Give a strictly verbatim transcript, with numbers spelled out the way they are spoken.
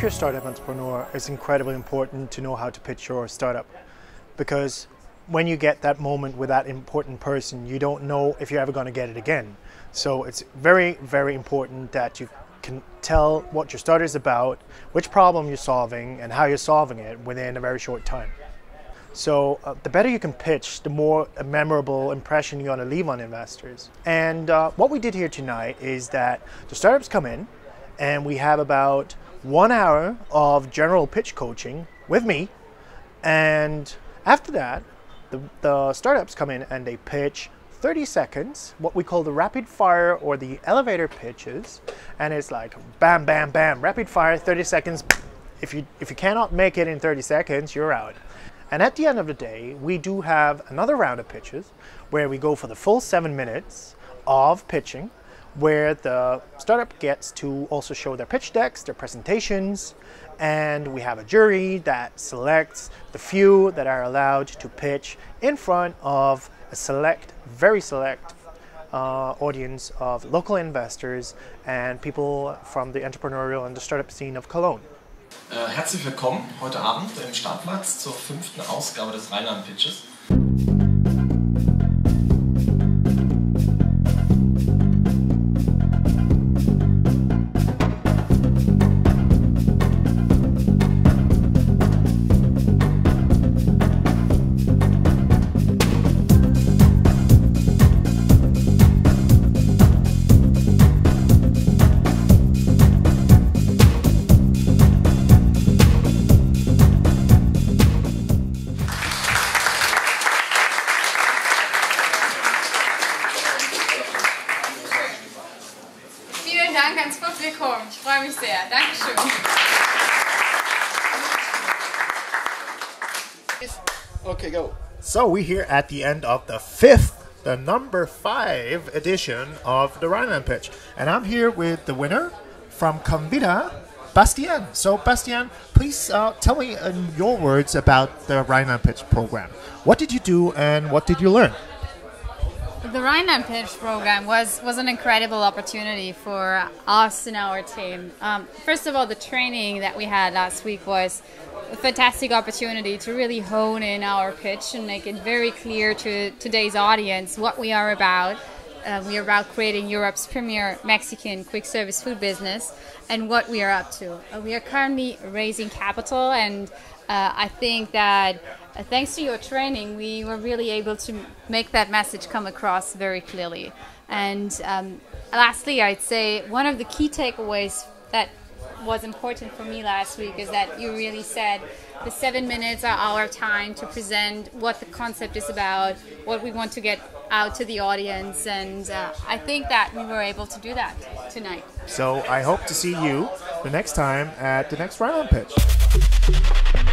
you're a startup entrepreneur, it's incredibly important to know how to pitch your startup, because when you get that moment with that important person, you don't know if you're ever going to get it again. So it's very, very important that you can tell what your startup is about, which problem you're solving, and how you're solving it within a very short time. So uh, the better you can pitch, the more a memorable impression you're going to leave on investors. And uh, what we did here tonight is that the startups come in, and we have about one hour of general pitch coaching with me. And after that, the, the startups come in and they pitch thirty seconds, what we call the rapid fire or the elevator pitches. And it's like bam, bam, bam, rapid fire, thirty seconds. If you, if you cannot make it in thirty seconds, you're out. And at the end of the day, we do have another round of pitches where we go for the full seven minutes of pitching, where the startup gets to also show their pitch decks, their presentations, and we have a jury that selects the few that are allowed to pitch in front of a select, very select uh, audience of local investors and people from the entrepreneurial and the startup scene of Cologne. Äh, herzlich willkommen heute Abend im Startplatz zur fünften Ausgabe des Rheinland-Pitches. Vielen Dank ans Publikum. Ich freue mich sehr. Dankeschön. Okay, go. So we're here at the end of the fifth, the number five edition of the Rheinland Pitch. And I'm here with the winner from Convida, Bastien. So Bastien, please uh, tell me in your words about the Rheinland Pitch program. What did you do and what did you learn? The Rheinland Pitch program was, was an incredible opportunity for us and our team. Um, first of all, the training that we had last week was a fantastic opportunity to really hone in our pitch and make it very clear to today's audience what we are about. Uh, we are about creating Europe's premier Mexican quick service food business and what we are up to. Uh, we are currently raising capital, and uh, I think that Uh, thanks to your training, we were really able to make that message come across very clearly. And um, lastly, I'd say one of the key takeaways that was important for me last week is that you really said the seven minutes are our time to present what the concept is about, what we want to get out to the audience, and uh, I think that we were able to do that tonight. So I hope to see you the next time at the next Rheinland Pitch.